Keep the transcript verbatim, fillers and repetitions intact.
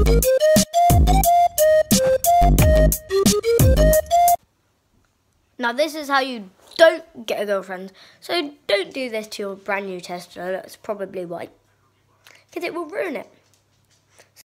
Now this is how you don't get a girlfriend. So don't do this to your brand new Tesla that's probably white, because it will ruin it.